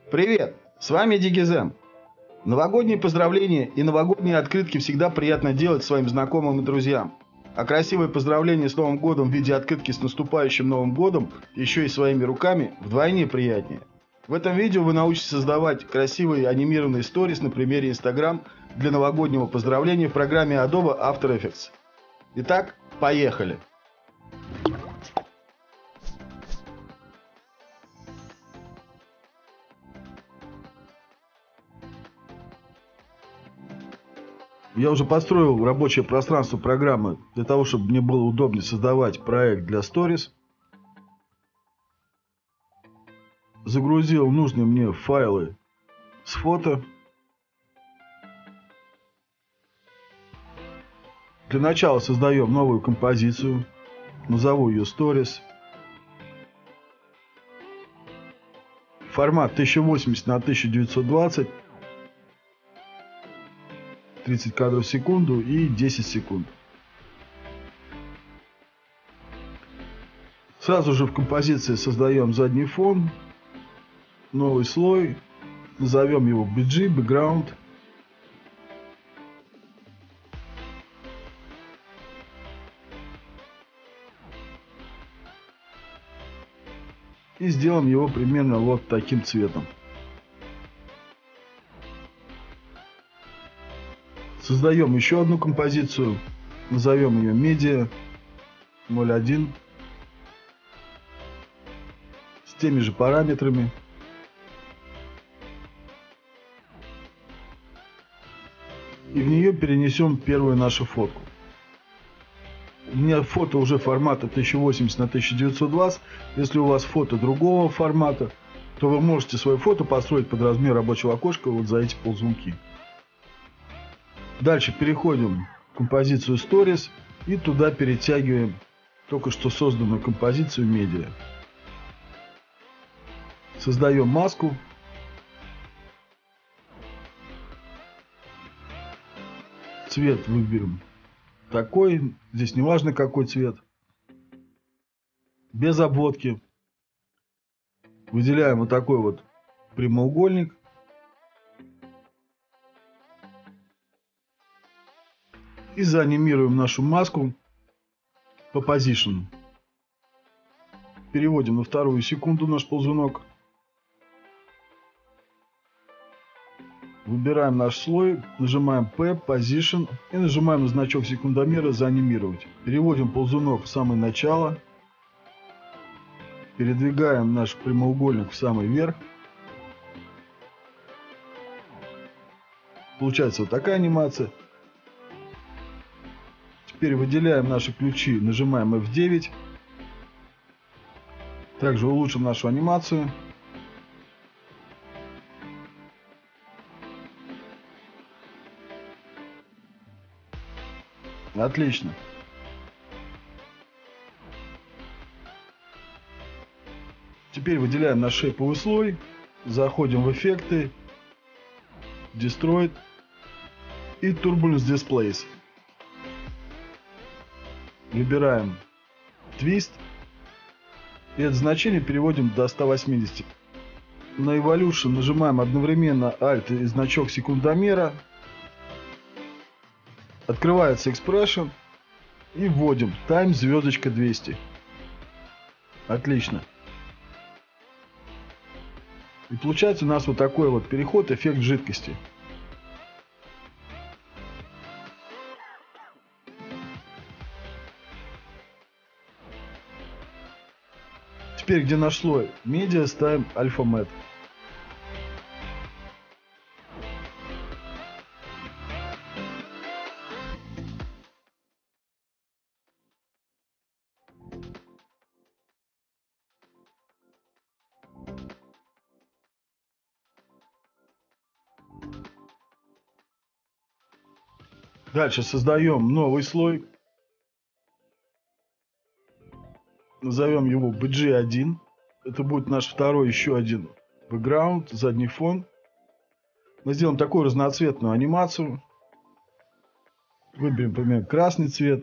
Привет! С вами Дигизен. Новогодние поздравления и новогодние открытки всегда приятно делать своим знакомым и друзьям. А красивые поздравления с Новым годом в виде открытки с наступающим Новым годом еще и своими руками вдвойне приятнее. В этом видео вы научитесь создавать красивые анимированные сторис на примере Instagram для новогоднего поздравления в программе Adobe After Effects. Итак, поехали! Я уже построил рабочее пространство программы для того, чтобы мне было удобнее создавать проект для Stories. Загрузил нужные мне файлы с фото. Для начала создаем новую композицию. Назову ее Stories. Формат 1080 на 1920. 30 кадров в секунду и 10 секунд. Сразу же в композиции создаем задний фон, новый слой, назовем его BG, Background. И сделаем его примерно вот таким цветом. Создаем еще одну композицию, назовем ее Media 01 с теми же параметрами. И в нее перенесем первую нашу фотку. У меня фото уже формата 1080 на 1920. Если у вас фото другого формата, то вы можете свое фото построить под размер рабочего окошка вот за эти ползунки. Дальше переходим в композицию Stories и туда перетягиваем только что созданную композицию Media. Создаем маску. Цвет выберем такой. Здесь не важно какой цвет. Без обводки. Выделяем вот такой вот прямоугольник. И заанимируем нашу маску по позициону. Переводим на вторую секунду наш ползунок. Выбираем наш слой, нажимаем P, Position и нажимаем на значок секундомера «Заанимировать». Переводим ползунок в самое начало. Передвигаем наш прямоугольник в самый верх. Получается вот такая анимация. Теперь выделяем наши ключи, нажимаем F9. Также улучшим нашу анимацию. Отлично. Теперь выделяем наш шейповый слой. Заходим в эффекты. Destroy и Turbulence Displays. Выбираем Twist. И это значение переводим до 180. На Evolution нажимаем одновременно Alt и значок секундомера. Открывается Expression. И вводим Time звездочка 200. Отлично. И получается у нас вот такой вот переход, эффект жидкости. Теперь, где наш слой Media, ставим Alpha Matte. Дальше создаем новый слой. Назовем его BG1. Это будет наш второй еще один background, задний фон. Мы сделаем такую разноцветную анимацию. Выберем, например, красный цвет.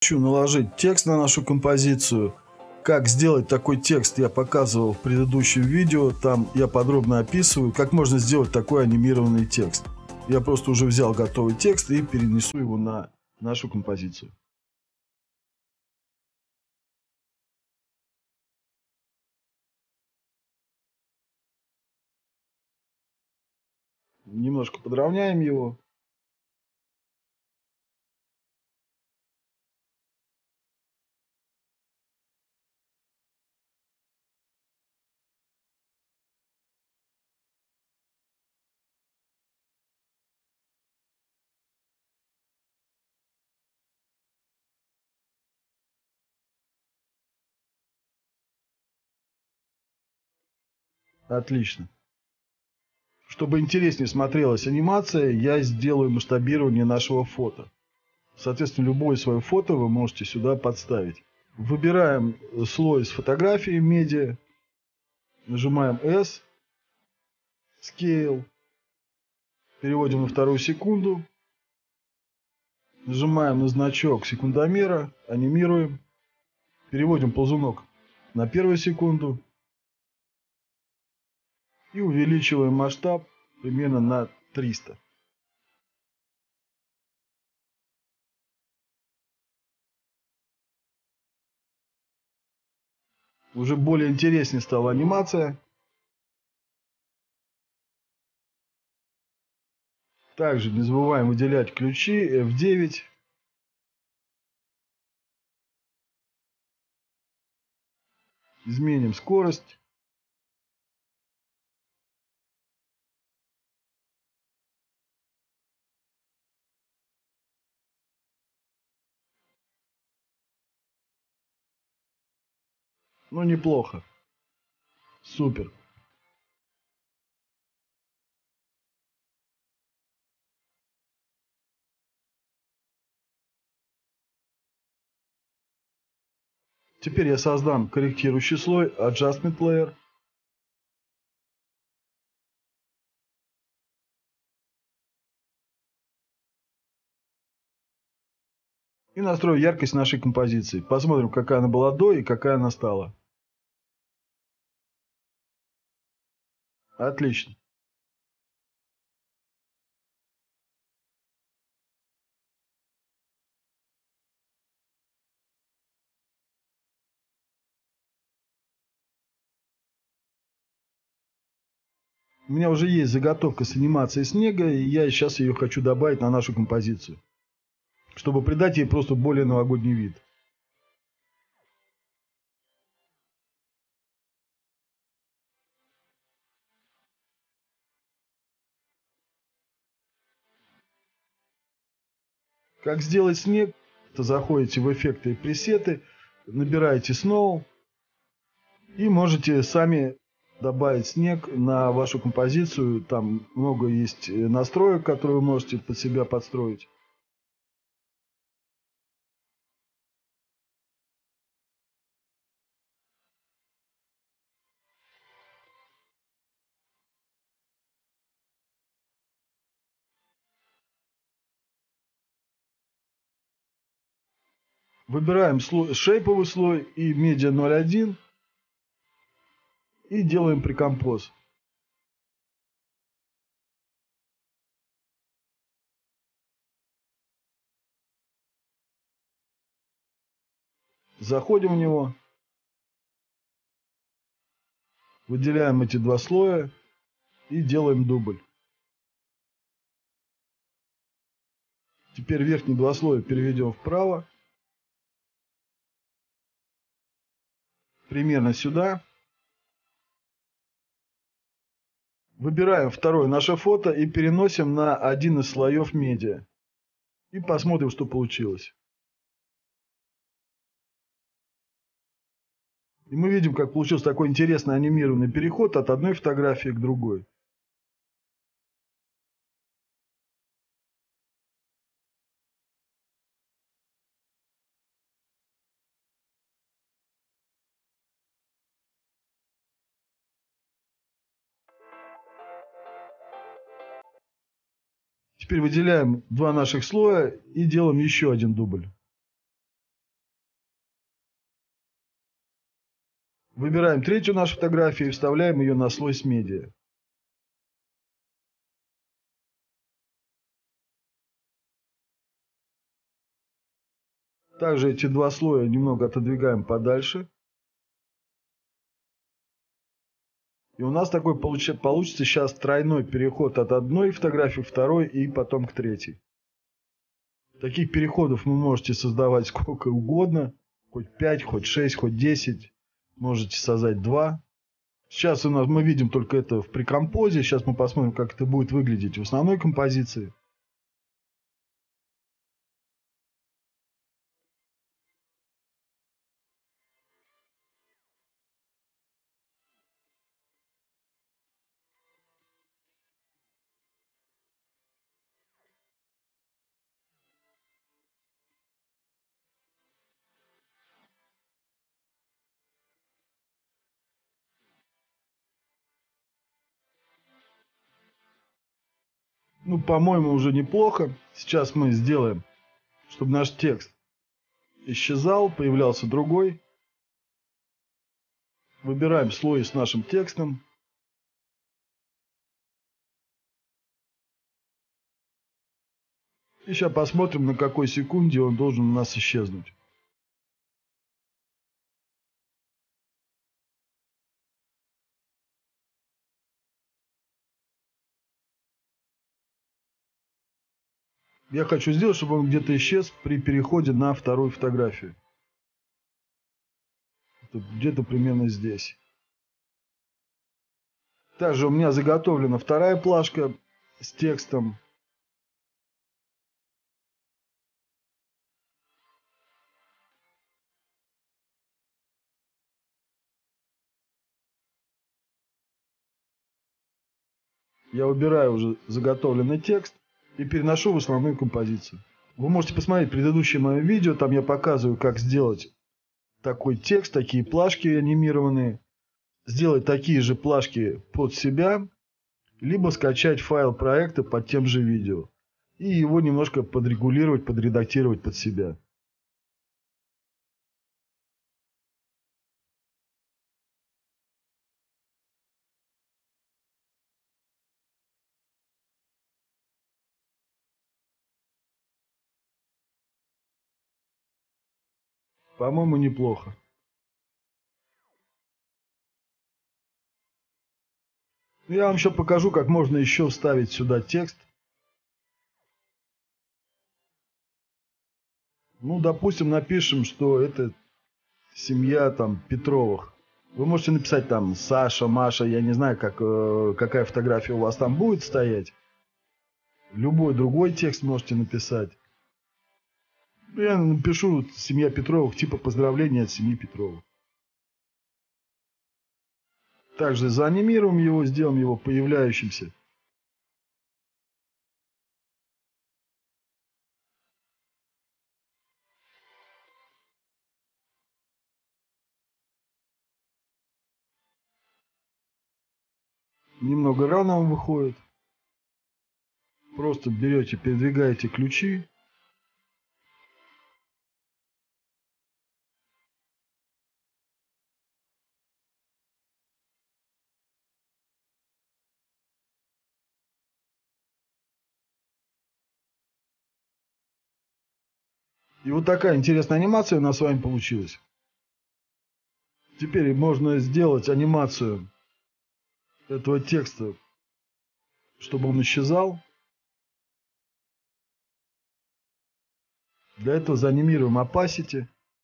хочу наложить текст на нашу композицию. Как сделать такой текст, я показывал в предыдущем видео. Там я подробно описываю, как можно сделать такой анимированный текст. Я просто уже взял готовый текст и перенесу его на нашу композицию. Немножко подровняем его. Отлично. Чтобы интереснее смотрелась анимация, я сделаю масштабирование нашего фото. Соответственно, любое свое фото вы можете сюда подставить. Выбираем слой с фотографией медиа, нажимаем S, Scale, переводим на вторую секунду, нажимаем на значок секундомера, анимируем, переводим ползунок на первую секунду и увеличиваем масштаб примерно на 300. Уже более интереснее стала анимация. Также не забываем выделять ключи F9. Изменим скорость. Ну, неплохо. Супер. Теперь я создам корректирующий слой Adjustment Layer. И настрою яркость нашей композиции. Посмотрим, какая она была до и какая она стала. Отлично. У меня уже есть заготовка с анимацией снега, и я сейчас ее хочу добавить на нашу композицию, чтобы придать ей просто более новогодний вид. Как сделать снег? То заходите в эффекты и пресеты, набираете Snow и можете сами добавить снег на вашу композицию. Там много есть настроек, которые вы можете под себя подстроить. Выбираем шейповый слой и медиа 0.1 и делаем прекомпоз. Заходим в него, выделяем эти два слоя и делаем дубль. Теперь верхние два слоя переведем вправо, примерно сюда. Выбираем второе наше фото и переносим на один из слоев медиа. И посмотрим, что получилось. И мы видим, как получился такой интересный анимированный переход от одной фотографии к другой. Теперь выделяем два наших слоя и делаем еще один дубль. Выбираем третью нашу фотографию и вставляем ее на слой с медиа. Также эти два слоя немного отодвигаем подальше. И у нас такой получится сейчас тройной переход от одной фотографии к второй и потом к третьей. Таких переходов вы можете создавать сколько угодно. Хоть 5, хоть 6, хоть 10. Можете создать 2. Сейчас у нас мы видим только это в прекомпозе. Сейчас мы посмотрим, как это будет выглядеть в основной композиции. Ну, по-моему, уже неплохо. Сейчас мы сделаем, чтобы наш текст исчезал, появлялся другой. Выбираем слой с нашим текстом. И сейчас посмотрим, на какой секунде он должен у нас исчезнуть. Я хочу сделать, чтобы он где-то исчез при переходе на вторую фотографию. Где-то примерно здесь. Также у меня заготовлена вторая плашка с текстом. Я убираю уже заготовленный текст и переношу в основную композицию. Вы можете посмотреть предыдущее мое видео, там я показываю, как сделать такой текст, такие плашки анимированные. Сделать такие же плашки под себя, либо скачать файл проекта под тем же видео. И его немножко подрегулировать, подредактировать под себя. По-моему, неплохо. Я вам еще покажу, как можно еще вставить сюда текст. Ну, допустим, напишем, что это семья там Петровых. Вы можете написать там Саша, Маша, я не знаю, какая фотография у вас там будет стоять. Любой другой текст можете написать. Я напишу семья Петровых, типа поздравления от семьи Петровых. Также заанимируем его, сделаем его появляющимся. Немного рано он выходит. Просто берете, передвигаете ключи. И вот такая интересная анимация у нас с вами получилась. Теперь можно сделать анимацию этого текста, чтобы он исчезал. Для этого заанимируем opacity.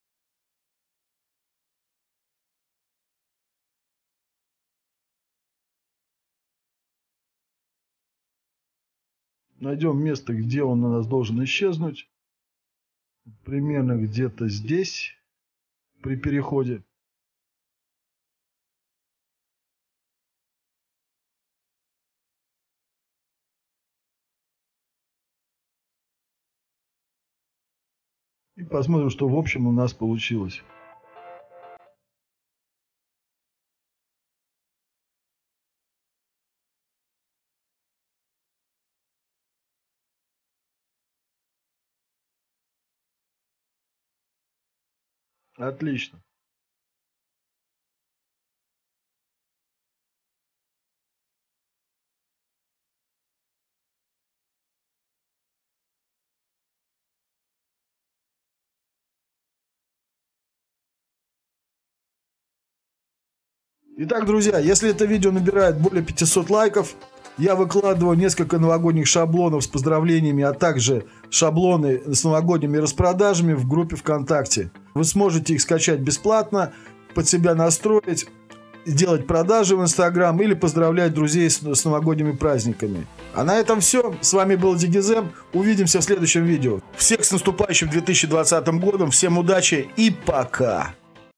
Найдем место, где он у нас должен исчезнуть. Примерно где-то здесь, при переходе. И посмотрим, что в общем у нас получилось. Отлично. Итак, друзья, если это видео набирает более 500 лайков, я выкладываю несколько новогодних шаблонов с поздравлениями, а также шаблоны с новогодними распродажами в группе ВКонтакте. Вы сможете их скачать бесплатно, под себя настроить, делать продажи в Инстаграм или поздравлять друзей с новогодними праздниками. А на этом все. С вами был Дигизем. Увидимся в следующем видео. Всех с наступающим 2020 годом. Всем удачи и пока!